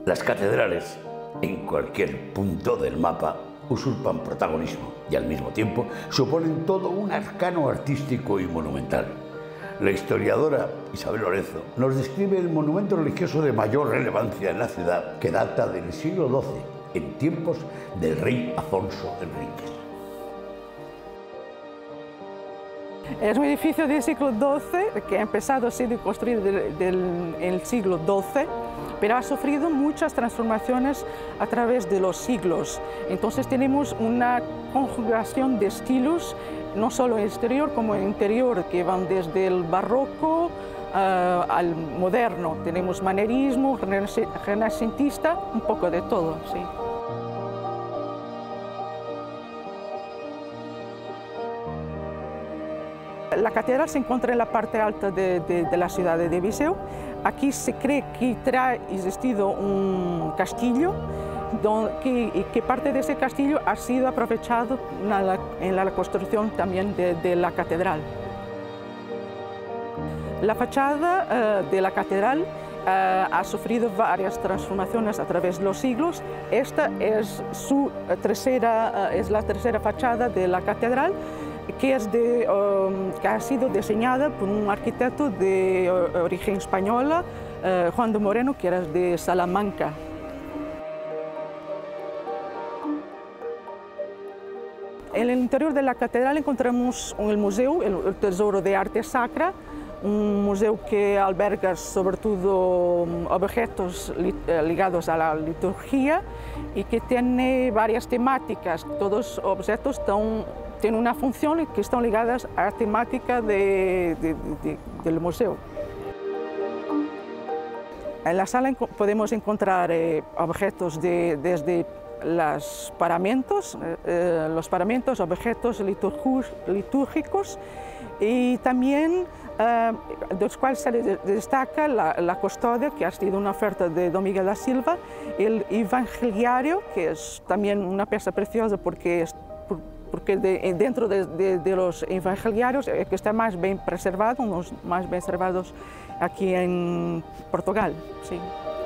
Las catedrales, en cualquier punto del mapa, usurpan protagonismo y al mismo tiempo suponen todo un arcano artístico y monumental. La historiadora Isabel Lorenzo nos describe el monumento religioso de mayor relevancia en la ciudad, que data del siglo XII, en tiempos del rey Afonso Enríquez. Es un edificio del siglo XII que ha empezado a ser construido en el siglo XII, pero ha sufrido muchas transformaciones a través de los siglos. Entonces tenemos una conjugación de estilos, no solo exterior como interior, que van desde el barroco al moderno. Tenemos manierismo, renacentista, un poco de todo, sí. La catedral se encuentra en la parte alta de la ciudad de Viseu. Aquí se cree que ha existido un castillo y que parte de ese castillo ha sido aprovechado en la construcción también de la catedral. La fachada de la catedral ha sufrido varias transformaciones a través de los siglos. Esta es la tercera fachada de la catedral, que ha sido diseñada por un arquitecto de origen española, Juan de Moreno, que era de Salamanca. En el interior de la catedral encontramos el museo, el Tesoro de Arte Sacra, un museo que alberga sobre todo objetos ligados a la liturgia y que tiene varias temáticas. Todos los objetos tienen una función y que están ligadas a la temática del museo. En la sala podemos encontrar objetos desde los paramentos, objetos litúrgicos y también de los cuales se destaca la custodia, que ha sido una oferta de Don Miguel da Silva, el evangeliario, que es también una pieza preciosa porque dentro de los evangeliarios que está más bien preservado, los más bien preservados aquí en Portugal. Sí.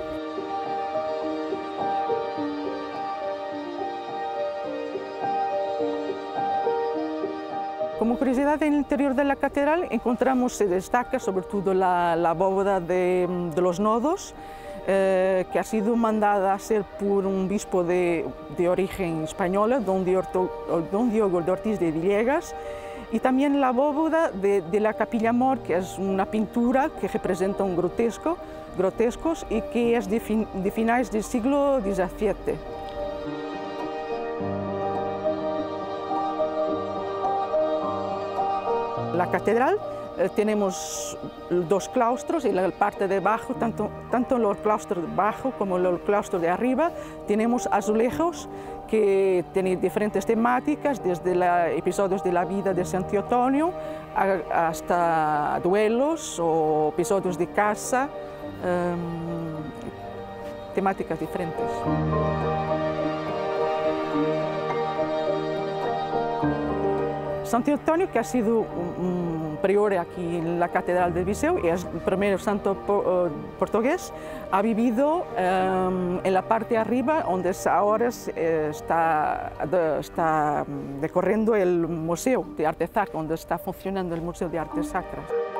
Como curiosidad, en el interior de la catedral se destaca sobre todo la bóveda de los nodos, que ha sido mandada a hacer por un obispo de origen español, Don Diogo de Ortiz de Villegas, y también la bóveda de la Capilla Mor, que es una pintura que representa un grotescos y que es de finales del siglo XVII. La catedral tenemos dos claustros y la parte de abajo, tanto en el claustro de abajo como en el claustro de arriba, tenemos azulejos que tienen diferentes temáticas, desde episodios de la vida de Santo Antonio hasta duelos o episodios de caza, temáticas diferentes. Santo Antonio, que ha sido un prior aquí en la Catedral de Viseu, y es el primer santo portugués, ha vivido en la parte de arriba, donde ahora está decorriendo el Museo de Arte Sacra, donde está funcionando el Museo de Arte Sacra.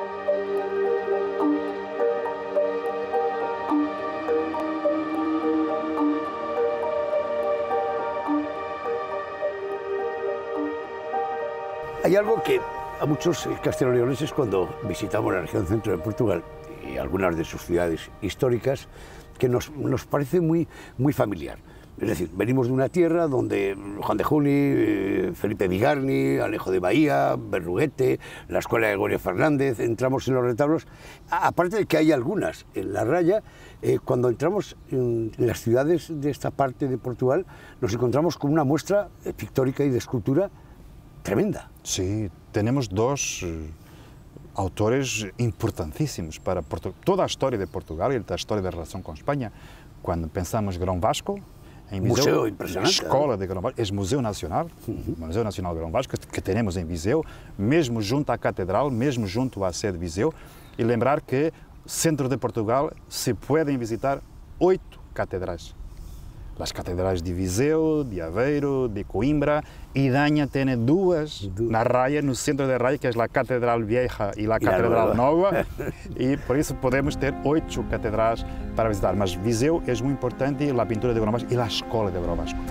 Hay algo que a muchos castellano-leoneses, cuando visitamos la región centro de Portugal y algunas de sus ciudades históricas, que nos parece muy familiar. Es decir, venimos de una tierra donde Juan de Juli, Felipe Bigarni, Alejo de Bahía, Berruguete, la Escuela de Gregorio Fernández, entramos en los retablos. Aparte de que hay algunas en la raya, cuando entramos en las ciudades de esta parte de Portugal, nos encontramos con una muestra pictórica y de escultura tremenda. Sí, tenemos dos autores importantísimos para toda a história de Portugal e a história da relação com Espanha. Quando pensamos Grão Vasco, em Viseu, a escola de Grão Vasco, é o Museu Nacional, o Museu Nacional de Grão Vasco, que temos em Viseu, mesmo junto à Catedral, mesmo junto à sede de Viseu, e lembrar que centro de Portugal se podem visitar 8 catedrais. As catedrais de Viseu, de Aveiro, de Coimbra, e Daña tem duas na Raia, no centro da Raia, que é a Catedral Vieja e a Catedral Nova, e por isso podemos ter 8 catedrais para visitar. Mas Viseu é muito importante, a pintura de Grão Vasco e a escola de Grão Vasco.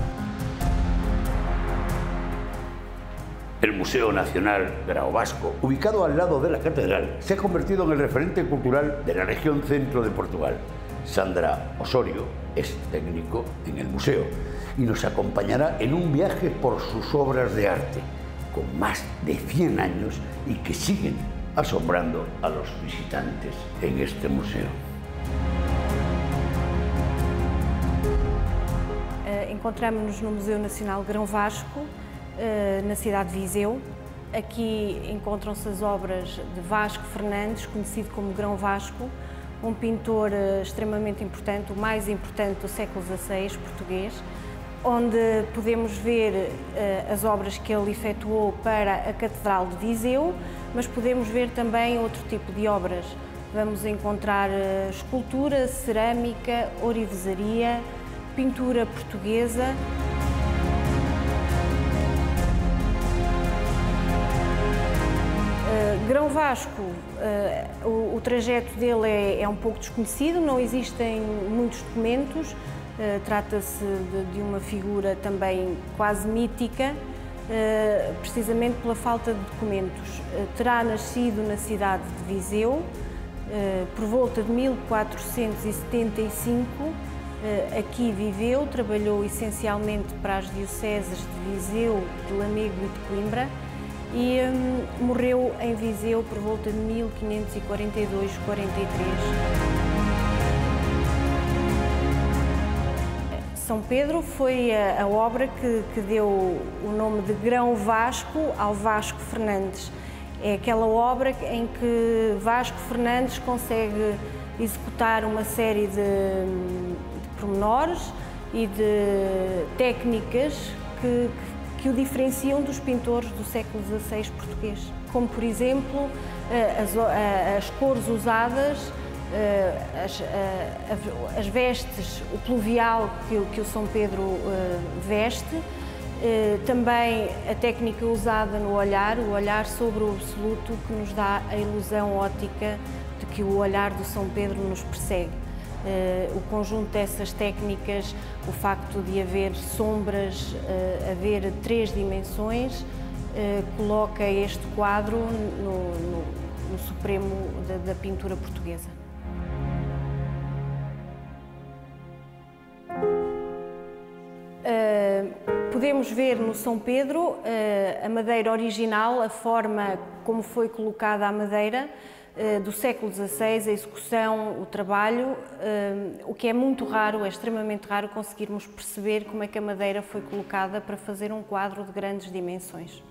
El Museo Nacional Grão Vasco, ubicado al lado de la catedral, se ha convertido en el referente cultural de la región centro de Portugal. Sandra Osorio es técnico en el museo y nos acompañará en un viaje por sus obras de arte, con más de 100 años y que siguen asombrando a los visitantes en este museo. Encontramos-nos no Museu Nacional Grão Vasco, na cidade de Viseu. Aqui encontram-se as obras de Vasco Fernandes, conhecido como Grão Vasco, um pintor extremamente importante, o mais importante do século XVI português, onde podemos ver as obras que ele efetuou para a Catedral de Viseu, mas podemos ver também outro tipo de obras. Vamos encontrar escultura, cerâmica, ourivesaria, pintura portuguesa. Grão Vasco, o trajeto dele é um pouco desconhecido, não existem muitos documentos, trata-se de uma figura também quase mítica, precisamente pela falta de documentos. Terá nascido na cidade de Viseu, por volta de 1475, aqui viveu, trabalhou essencialmente para as dioceses de Viseu, de Lamego e de Coimbra, e morreu em Viseu por volta de 1542-43. São Pedro foi a obra que deu o nome de Grão Vasco ao Vasco Fernandes. É aquela obra em que Vasco Fernandes consegue executar uma série de pormenores e de técnicas que o diferenciam dos pintores do século XVI português, como por exemplo as cores usadas, as vestes, o pluvial que o São Pedro veste, também a técnica usada no olhar, o olhar sobre o absoluto, que nos dá a ilusão óptica de que o olhar do São Pedro nos persegue. O conjunto dessas técnicas, o facto de haver sombras, haver 3 dimensões, coloca este quadro no supremo da pintura portuguesa. Podemos ver no São Pedro a madeira original, a forma como foi colocada a madeira, do século XVI, a execução, o trabalho, o que é muito raro, é extremamente raro conseguirmos perceber como é que a madeira foi colocada para fazer um quadro de grandes dimensões.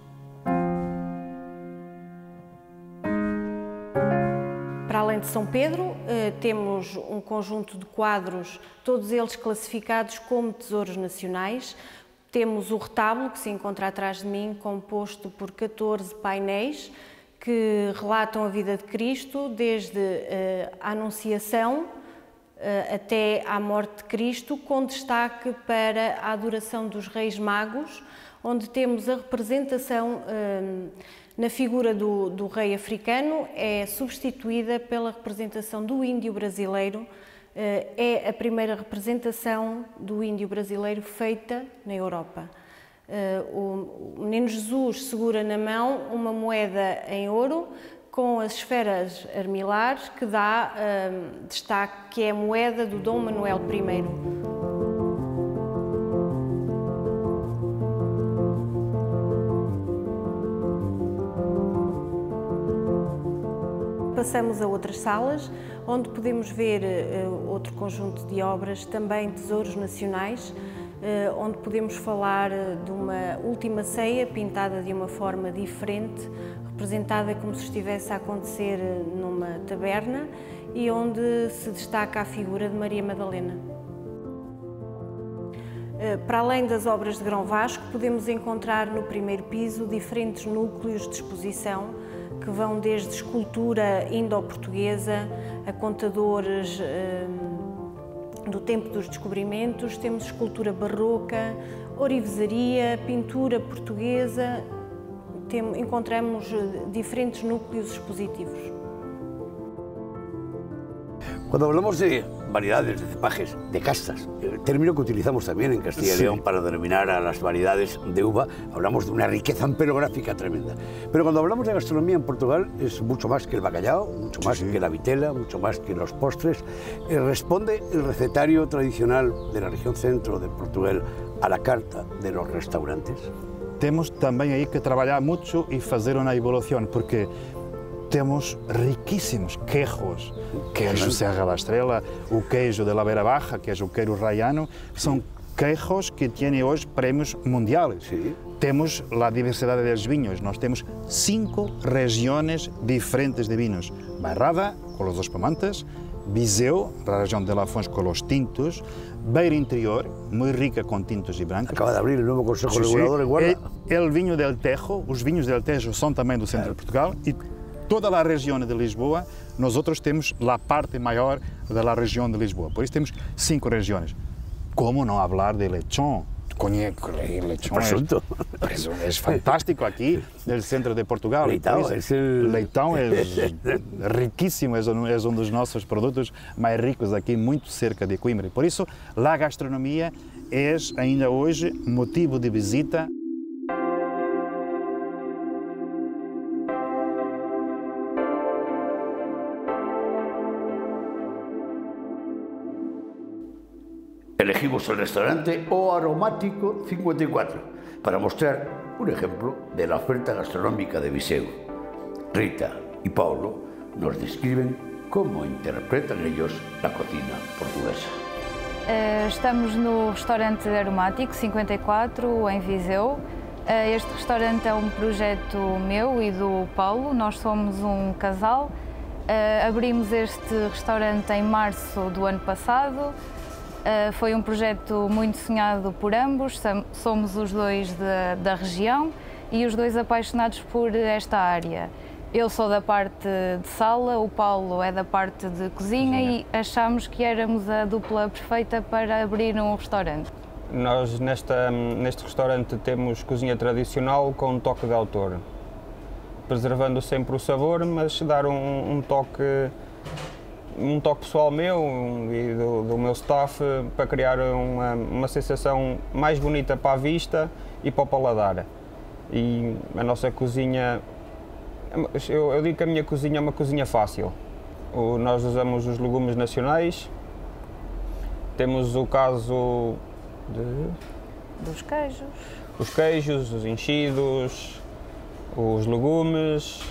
Para além de São Pedro, temos um conjunto de quadros, todos eles classificados como tesouros nacionais. Temos o retábulo, que se encontra atrás de mim, composto por 14 painéis, que relatam a vida de Cristo, desde a Anunciação até à morte de Cristo, com destaque para a adoração dos Reis Magos, onde temos a representação na figura do rei africano, é substituída pela representação do índio brasileiro. É a primeira representação do índio brasileiro feita na Europa. O Menino Jesus segura na mão uma moeda em ouro com as esferas armilares, que dá destaque, que é a moeda do Dom Manuel I. Passamos a outras salas, onde podemos ver outro conjunto de obras, também tesouros nacionais, onde podemos falar de uma última ceia pintada de uma forma diferente, representada como se estivesse a acontecer numa taberna, e onde se destaca a figura de Maria Madalena. Para além das obras de Grão Vasco, podemos encontrar no primeiro piso diferentes núcleos de exposição, que vão desde escultura indo-portuguesa a contadores do tempo dos descobrimentos, temos escultura barroca, orivesaria, pintura portuguesa, encontramos diferentes núcleos expositivos. Cuando hablamos de variedades, de cepajes, de castas, el término que utilizamos también en Castilla y León para denominar a las variedades de uva, hablamos de una riqueza amperográfica tremenda. Pero cuando hablamos de gastronomía en Portugal es mucho más que el bacalao, mucho más que la vitela, mucho más que los postres. ¿Responde el recetario tradicional de la región centro de Portugal a la carta de los restaurantes? Temos também aí que trabalhar muito e fazer uma evolução, porque temos riquíssimos queijos, queijo Serra da Estrela, o queijo de la Beira Baja, que é o queijo raiano, são queijos que têm hoje prémios mundiais. Sí. Temos a diversidade dos vinhos, nós temos 5 regiões diferentes de vinhos. Bairrada, com os espumantes, Viseu, a região de Lafões com os tintos, Beira Interior, muito rica com tintos e brancos. Acaba de abrir o novo Consejo Regulador em Guarda. O vinho del Tejo, os vinhos del Tejo são também do centro de Portugal e toda a região de Lisboa, nós outros temos a parte maior da região de Lisboa. Por isso temos 5 regiões. Como não falar de lechón? Lechón é fantástico aqui, no centro de Portugal. Leitão é riquíssimo, é um dos nossos produtos mais ricos aqui, muito cerca de Coimbra. Por isso, a gastronomia é ainda hoje motivo de visita. Elegimos el restaurante O Aromático 54 para mostrar un ejemplo de la oferta gastronómica de Viseu. Rita y Paulo nos describen cómo interpretan ellos la cocina portuguesa. Estamos no restaurante Aromático 54 em Viseu. Este restaurante é um projeto meu e do Paulo, nós somos um casal. Abrimos este restaurante em março do ano passado. Foi um projeto muito sonhado por ambos, somos os dois da região e os dois apaixonados por esta área. Eu sou da parte de sala, o Paulo é da parte de cozinha e achamos que éramos a dupla perfeita para abrir um restaurante. Nós neste restaurante temos cozinha tradicional com um toque de autor, preservando sempre o sabor, mas dar um toque pessoal meu e do meu staff para criar uma sensação mais bonita para a vista e para o paladar. E a nossa cozinha, eu digo que a minha cozinha é uma cozinha fácil. Nós usamos os legumes nacionais, temos o caso dos queijos. Os queijos, os enchidos, os legumes,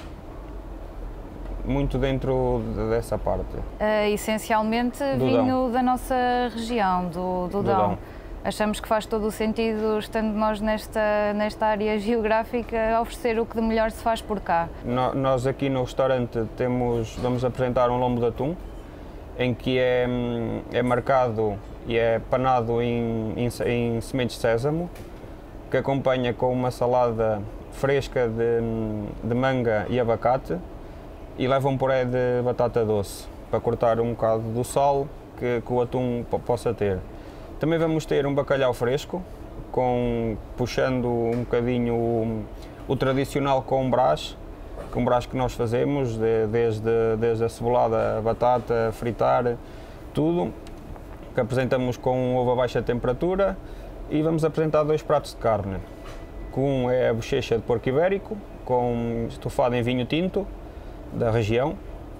muito dentro dessa parte. Essencialmente vinho da nossa região, do Dão. Achamos que faz todo o sentido, estando nós nesta área geográfica, oferecer o que de melhor se faz por cá. Nós aqui no restaurante vamos apresentar um lombo de atum, em que é marcado e é panado em sementes de sésamo, que acompanha com uma salada fresca de manga e abacate, e leva um puré de batata doce, para cortar um bocado do sal que o atum possa ter. Também vamos ter um bacalhau fresco, puxando um bocadinho o tradicional com brás que nós fazemos, desde a cebolada, a batata, fritar, tudo, que apresentamos com um ovo a baixa temperatura, e vamos apresentar 2 pratos de carne. Um é a bochecha de porco ibérico, estufado em vinho tinto, da região,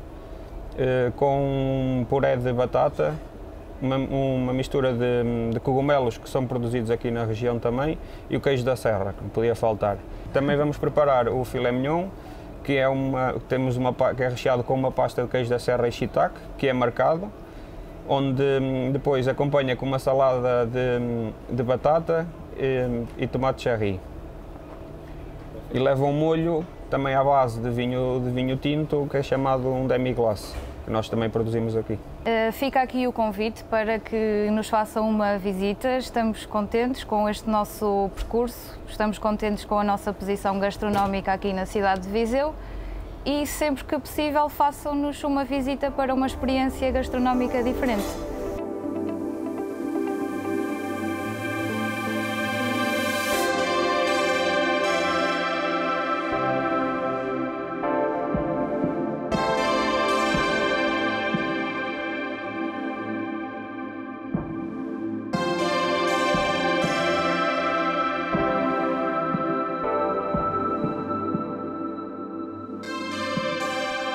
com um puré de batata, uma mistura de cogumelos que são produzidos aqui na região também, e o queijo da serra, que não podia faltar. Também vamos preparar o filé mignon, que é recheado com uma pasta de queijo da serra e shiitake, que é marcado, onde depois acompanha com uma salada de batata e tomate cherry. E leva um molho também à base de vinho tinto, que é chamado um demi-glace, que nós também produzimos aqui. Fica aqui o convite para que nos façam uma visita. Estamos contentes com este nosso percurso, estamos contentes com a nossa posição gastronómica aqui na cidade de Viseu e sempre que possível façam-nos uma visita para uma experiência gastronómica diferente.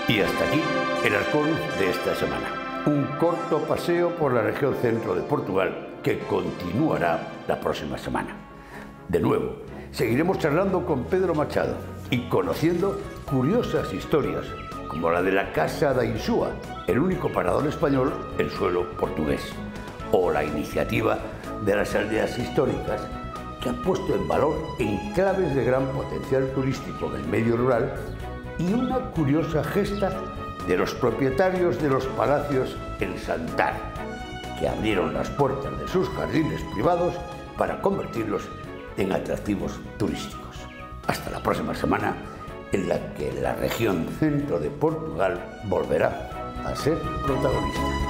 Y hasta aquí el Arcón de esta semana. Un corto paseo por la región centro de Portugal que continuará la próxima semana. De nuevo, seguiremos charlando con Pedro Machado y conociendo curiosas historias, como la de la Casa da Insúa, el único parador español en suelo portugués, o la iniciativa de las aldeas históricas que han puesto en valor enclaves de gran potencial turístico del medio rural y una curiosa gesta de los propietarios de los palacios en Santar, que abrieron las puertas de sus jardines privados para convertirlos en atractivos turísticos. Hasta la próxima semana, en la que la región centro de Portugal volverá a ser protagonista.